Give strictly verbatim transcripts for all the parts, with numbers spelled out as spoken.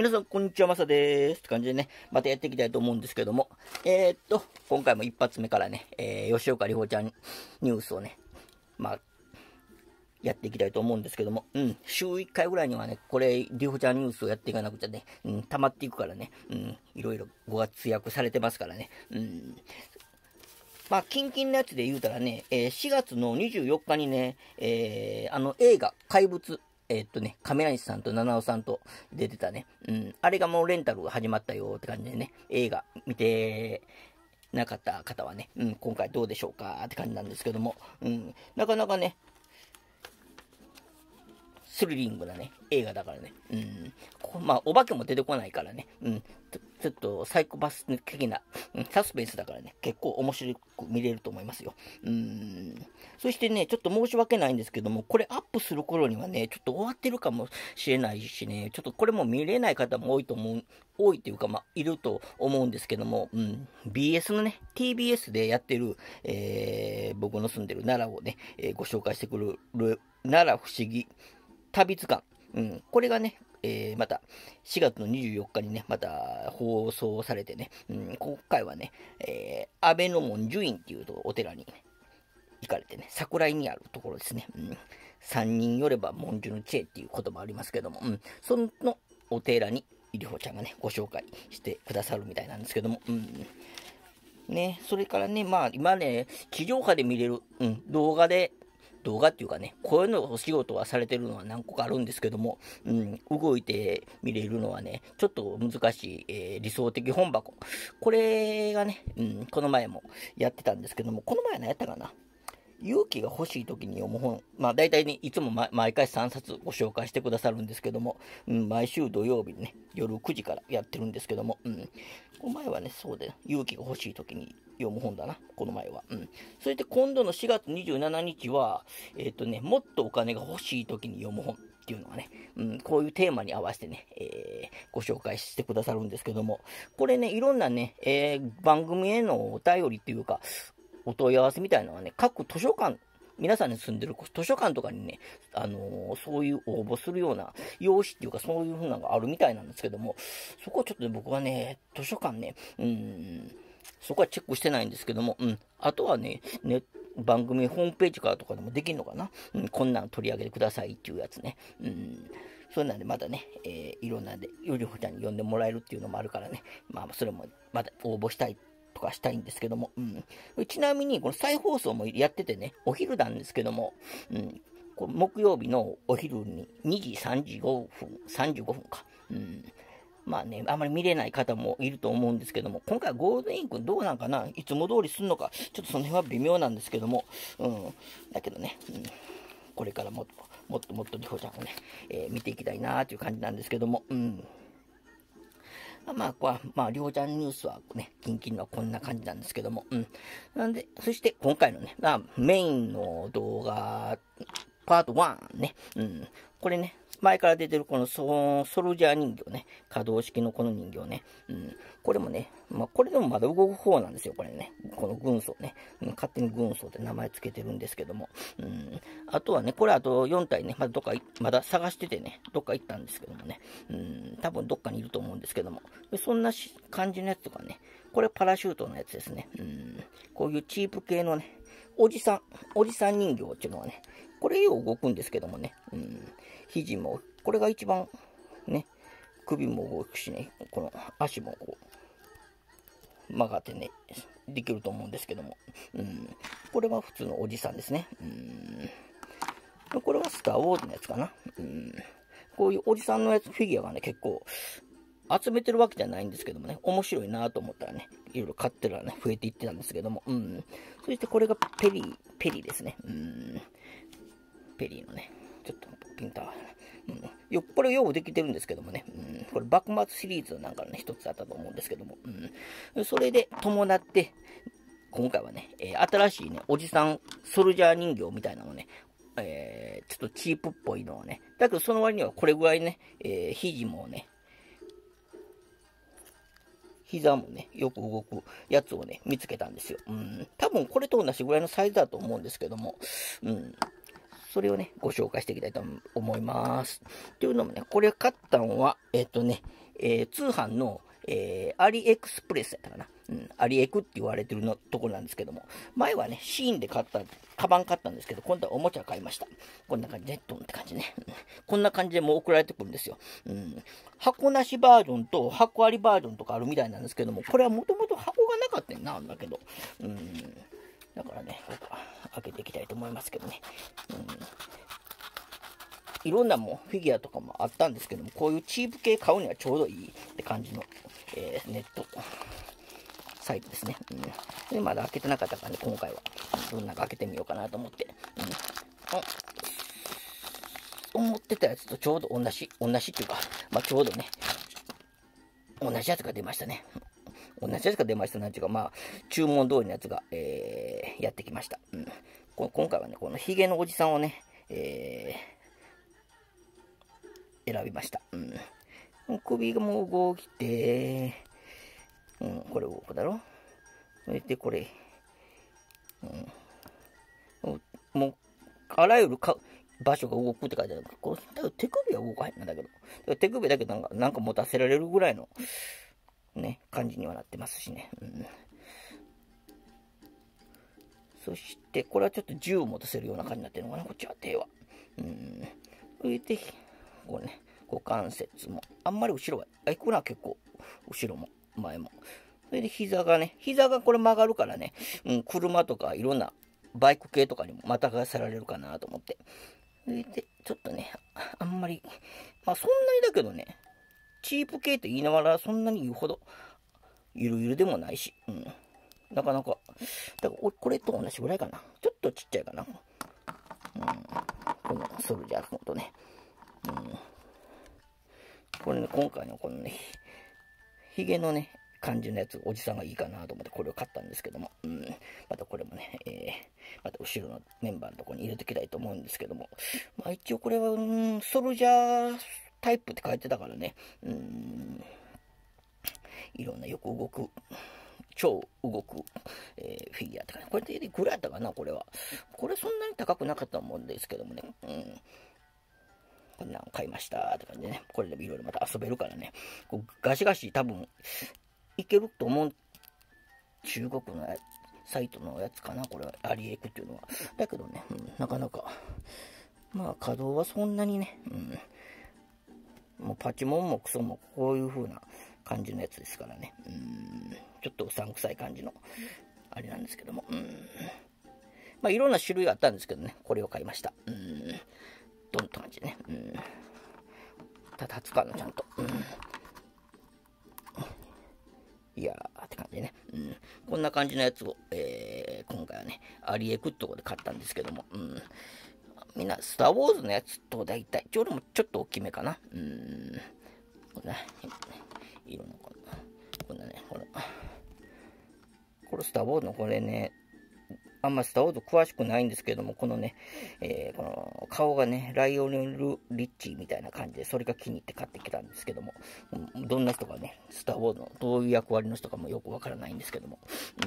皆さん、こんにちは、まさです。って感じでね、またやっていきたいと思うんですけども、えー、っと、今回も一発目からね、えー、吉岡里帆ちゃんニュースをね、まあ、やっていきたいと思うんですけども、うん、週いっかいぐらいにはね、これ、里帆ちゃんニュースをやっていかなくちゃね、うん、溜まっていくからね、うん、いろいろご活躍されてますからね、うん、まあ、キンキンのやつで言うたらね、えー、しがつのにじゅうよっかにね、えー、あの映画、怪物、えー、っとね、亀梨さんと七尾さんと出てたね、うん、あれがもうレンタルが始まったよって感じでね、映画見てなかった方はね、うん、今回どうでしょうかって感じなんですけども、うん、なかなかね、スリリングなね、映画だからね。うん。まあ、お化けも出てこないからね。うん。ちょっとサイコパス的な、うん、サスペンスだからね、結構面白く見れると思いますよ。うん。そしてね、ちょっと申し訳ないんですけども、これアップする頃にはね、ちょっと終わってるかもしれないしね、ちょっとこれも見れない方も多いと思う、多いというか、まあ、いると思うんですけども、うん。ビーエス のね、ティービーエス でやってる、えー、僕の住んでる奈良をね、えー、ご紹介してくる、奈良不思議旅図鑑、うん、これがね、えー、またしがつのにじゅうよっかにね、また放送されてね、うん、今回はね、えー、安倍の門寿院っていうお寺に、ね、行かれてね、桜井にあるところですね、うん、三人よれば文殊の知恵っていう言葉ありますけども、うん、そのお寺に里帆ちゃんがね、ご紹介してくださるみたいなんですけども、うんね、それからね、まあ今ね、地上波で見れる、うん、動画で動画っていうかね、こういうのお仕事はされてるのは何個かあるんですけども、うん、動いて見れるのはね、ちょっと難しい、えー、理想的本箱。これがね、うん、この前もやってたんですけども、この前何やったかな、勇気が欲しい時に読む本。まあ大体ね、いつも、ま、毎回さんさつご紹介してくださるんですけども、うん、毎週土曜日にね、夜くじからやってるんですけども、うん、この前はね、そうで、勇気が欲しい時に読む本だな、この前は。うん。それで今度のしがつにじゅうしちにちは、えっ、ー、とね、もっとお金が欲しい時に読む本っていうのはね、うん、こういうテーマに合わせてね、えー、ご紹介してくださるんですけども、これね、いろんなね、えー、番組へのお便りっていうか、お問い合わせみたいなのはね、各図書館、皆さんに住んでる図書館とかにね、あのー、そういう応募するような用紙っていうか、そういう風なのがあるみたいなんですけども、そこはちょっと、ね、僕はね、図書館ね、うーん、そこはチェックしてないんですけども、うん、あとはね、ね、番組ホームページからとかでもできるのかな、うん、こんなん取り上げてくださいっていうやつね、うん、そうなんでまだね、えー、いろんなんで、よりほちゃんに呼んでもらえるっていうのもあるからね、まあ、それもまだ応募したいとかしたいんですけども、うん、ちなみにこの再放送もやっててね、お昼なんですけども、うん、こ木曜日のお昼ににじさんじゅうごふん、さんじゅうごふんか、うん、まあね、あまり見れない方もいると思うんですけども、今回はゴールデンウィークどうなんかな、いつも通りするのか、ちょっとその辺は微妙なんですけども、うん、だけどね、うん、これからもっともっともっと里帆ちゃんをね、えー、見ていきたいなという感じなんですけども、うん。まあ、こは、まあ、りょうちゃんニュースはね、キンキンのこんな感じなんですけども、うん。なんで、そして今回のね、まあ、メインの動画、パートワンね、うん。これね、前から出てるこのソソルジャー人形ね、可動式のこの人形ね、うん。これもね、まあ、これでもまだ動く方なんですよ、これね。この軍曹ね、うん、勝手に軍曹って名前つけてるんですけども、うん。あとはね、これあとよんたいね、まだどっか、まだ探しててね、どっか行ったんですけどもね、うん、多分どっかにいると思うんですけども、そんな感じのやつとかね、これパラシュートのやつですね、うん。こういうチープ系のね、おじさん、おじさん人形っていうのはね、これよう動くんですけどもね、うん、肘も、これが一番ね、首も動くしね、この足もこう、曲がってね、できると思うんですけども、うん、これは普通のおじさんですね。うん、これはスター・ウォーズのやつかな。うん、こういうおじさんのやつ、フィギュアがね、結構、集めてるわけじゃないんですけどもね、面白いなと思ったらね、いろいろ買ってるらね、増えていってたんですけども、うん。そしてこれがペリー、ペリーですね。うん。ペリーのね、ちょっとピンター、うん、よこれようできてるんですけどもね、うん、これ幕末シリーズなんかのね、一つだったと思うんですけども、うん、それで伴って、今回はね、えー、新しいね、おじさんソルジャー人形みたいなのね、えー、ちょっとチープっぽいのをね、だけどその割にはこれぐらいね、えー、肘もね、膝もね、よく動くやつをね、見つけたんですよ。うん。多分これと同じぐらいのサイズだと思うんですけども、うん。それをね、ご紹介していきたいと思います。というのもね、これ買ったのは、えっとね、 えー、通販の、えー、アリエクスプレスやったかな。うん、アリエクって言われてるのところなんですけども、前はね、シーンで買った、カバン買ったんですけど、今度はおもちゃ買いました。こんな感じで、ドンって感じね。うん、こんな感じでもう送られてくるんですよ。うん、箱なしバージョンと箱ありバージョンとかあるみたいなんですけども、これはもともと箱がなかったんなんだけど、うん、だからね、開けていきたいと思いますけどね。うん、いろんなもフィギュアとかもあったんですけども、こういうチープ系買うにはちょうどいいって感じの、えー、ネットサイトですね。うん、でまだ開けてなかったからね、今回はどんなか開けてみようかなと思って。うん、思ってたやつとちょうど同じ、同じっていうか、まあ、ちょうどね、同じやつが出ましたね。同じやつが出ましたなんていうか、まあ、注文通りのやつが、えー、やってきました。うん、こ今回はね、このヒゲのおじさんをね、えー、選びました。うん、首がもう動いて、うん、これ動くだろ。それでこれ、うん、もう、あらゆるか場所が動くって書いてある。これ手首は動かへんんだけど、手首だけなんかなんか持たせられるぐらいの、ね、感じにはなってますしね。うん、そして、これはちょっと銃を持たせるような感じになってるのかな、こっちは手は。うん。それで、これね、股関節も、あんまり後ろは、あ、いくら結構、後ろも、前も。それで膝がね、膝がこれ曲がるからね、うん、車とかいろんなバイク系とかにもまたがせられるかなと思って。それで、ちょっとね、あんまり、まあそんなにだけどね、チープ系と言いながらそんなに言うほど、ゆるゆるでもないし、うん。なかなか、だからこれと同じぐらいかな。ちょっとちっちゃいかな。うん、このソルジャーとね。うん、これね、今回のこのね、ヒゲのね、感じのやつ、おじさんがいいかなと思ってこれを買ったんですけども、うん、またこれもね、えー、また後ろのメンバーのところに入れておきたいと思うんですけども、まあ一応これは、うん、ソルジャータイプって書いてたからね、うん、いろんなよく動く、超動く、えー、フィギュアってかね、これでいくらやったかな、これは。これそんなに高くなかったと思うんですけどもね、うん。こんなん買いましたって感じでね、これでもいろいろまた遊べるからね、こうガシガシ多分いけると思う。中国のサイトのやつかな、これはアリエクっていうのは。だけどね、うん、なかなか、まあ稼働はそんなにね、うん、もうパチモンもクソもこういう風な感じのやつですからね、うん、ちょっとうさんくさい感じのあれなんですけども、うん、まあいろんな種類あったんですけどね、これを買いました。うん、ドンと感じでね、うん、ただ立つかな、ちゃんと。うん、いやーって感じでね、うん、こんな感じのやつを、えー、今回はね、アリエクってとこで買ったんですけども、うん、みんな、スター・ウォーズのやつと大体、ちょうどもちょっと大きめかな。うん、こんな、色のこんな、こんなね、これ、これスター・ウォーズのこれね、あんまスター・ウォーズ詳しくないんですけども、このね、えー、この顔がね、ライオネル・リッチーみたいな感じで、それが気に入って買ってきたんですけども、どんな人がね、スター・ウォーズのどういう役割の人かもよくわからないんですけども、うん、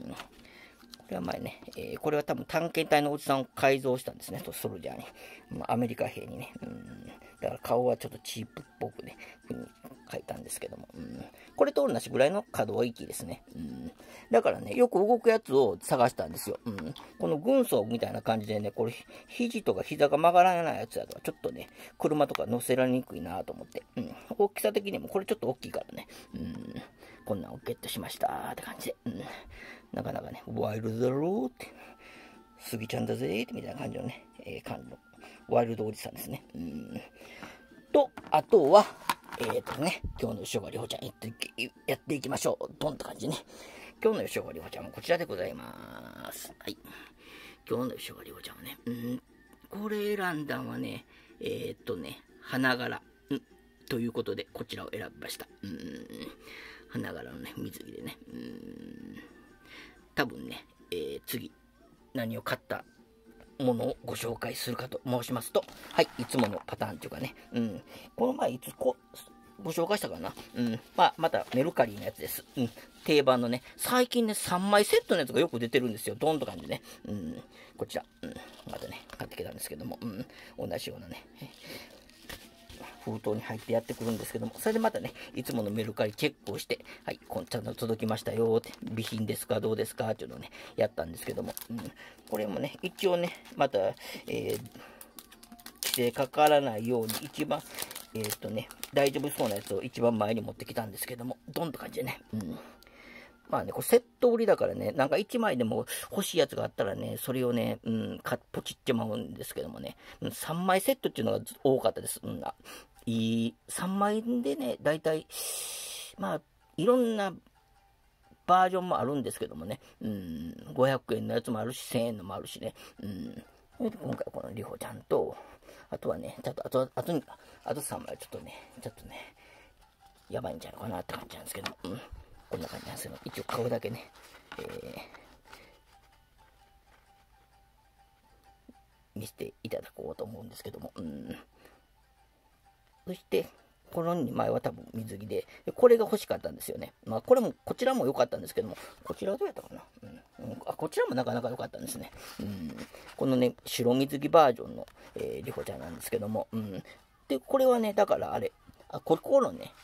これは前ね、えー、これは多分探検隊のおじさんを改造したんですね、ソルジャーに。まあ、アメリカ兵にね。うん、だから顔はちょっとチープっぽくね、描いたんですけども。うん、これと同じぐらいの可動域ですね。うん、だからね、よく動くやつを探したんですよ。うん、この軍曹みたいな感じでね、これ、肘とか膝が曲がらないやつだとちょっとね、車とか乗せられにくいなと思って。うん、大きさ的にもこれちょっと大きいからね。うん、こんなんをゲットしましたって感じで。うん、なかなかね、ワイルドだろうって、スギちゃんだぜーってみたいな感じのね、えー、感じのワイルドおじさんですね。うん。と、あとは、えっ、ー、とね、今日の吉岡里帆ちゃんやってやっていきましょう。ドンって感じね。今日の吉岡里帆ちゃんはこちらでございます。はい。今日の吉岡里帆ちゃんはね、うん、これ選んだのはね、えっ、ー、とね、花柄、うん、ということで、こちらを選びました。うん、花柄のね、水着でね、うん、多分ね、えー、次、何を買ったものをご紹介するかと申しますと、はい、いつものパターンというかね、うん、この前いつこご紹介したかな、うん、まあ、またメルカリのやつです。うん、定番のね、最近ね、さんまいセットのやつがよく出てるんですよ。ドンと感じでね。うん、こちら、うん、またね、買ってきたんですけども、うん、同じようなね、 封筒に入ってやってくるんですけども、それでまたね、いつものメルカリチェックをして、はい、こんちゃんと届きましたよって、備品ですか、どうですかっていうのをね、やったんですけども、うん、これもね、一応ね、また、えー、規制かからないように、一番、えーっとね、大丈夫そうなやつを一番前に持ってきたんですけども、どんと感じでね、うん。まあね、これセット売りだからね、なんかいちまいでも欲しいやつがあったらね、それをね、うん、かポチっちまうんですけどもね、うん、さんまいセットっていうのが多かったです。うん、あいい、さんまいでね、だいたい、まあ、いろんなバージョンもあるんですけどもね、うん、ごひゃくえんのやつもあるし、せんえんのもあるしね、うん、今回このりほちゃんと、あとはね、ちょっと、あと、あと、あとさんまいちょっとね、ちょっとね、やばいんちゃうかなって感じなんですけども、うん、こんな感じなんですけど、一応顔だけね、えー、見せていただこうと思うんですけども、うん、そして、このにまいは多分水着で、これが欲しかったんですよね。まあ、これも、こちらも良かったんですけども、こちらはどうやったかな、うんうん、あ、こちらもなかなか良かったんですね。うん、このね、白水着バージョンの、えー、りほちゃんなんですけども、うん、で、これはね、だからあれ、あ、ここのね、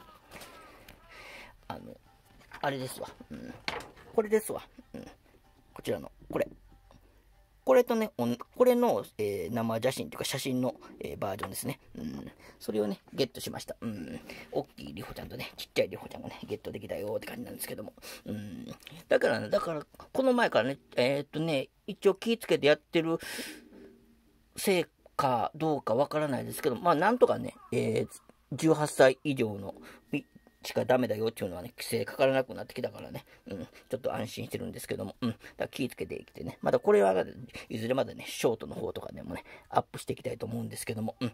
あの、あれですわ、うん、これですわ、うん、こちらの、これ。これとね、これの、えー、生写真というか写真の、えー、バージョンですね。うん。それをね、ゲットしました。うん。大きいりほちゃんとね、ちっちゃいりほちゃんがね、ゲットできたよって感じなんですけども。うん。だからね、だから、この前からね、えー、っとね、一応気ぃつけてやってるせいかどうかわからないですけど、まあ、なんとかね、えー、じゅうはっさい以上のしかダメだよっていうのはね、規制かからなくなってきたからね、うん、ちょっと安心してるんですけども、うん、だから気ぃつけていきてね、またこれはいずれまでね、ショートの方とかでもね、アップしていきたいと思うんですけども、うん、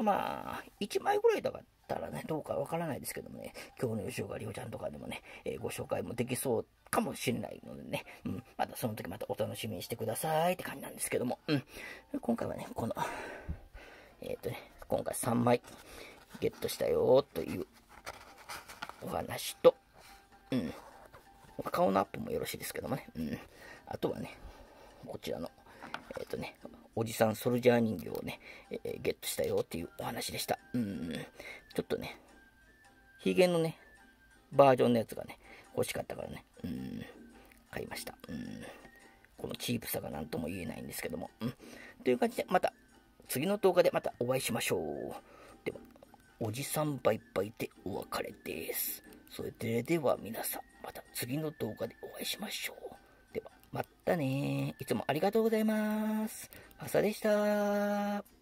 まあ、いちまいぐらいだったらね、どうかわからないですけどもね、今日の吉岡里帆ちゃんとかでもね、えー、ご紹介もできそうかもしれないのでね、うん、またその時またお楽しみにしてくださいって感じなんですけども、うん、今回はね、この、えっとね、今回さんまいゲットしたよというお話と、うん、顔のアップもよろしいですけどもね、うん、あとはね、こちらの、えっとね、おじさんソルジャー人形をね、えー、ゲットしたよっていうお話でした。うん、ちょっとね、ヒゲのね、バージョンのやつがね、欲しかったからね、うん、買いました。うん、このチープさが何とも言えないんですけども、うん、という感じで、また次の動画でまたお会いしましょう。では、おじさんバイバイでお別れです。それでは皆さん、また次の動画でお会いしましょう。では、またね。いつもありがとうございます。朝でした。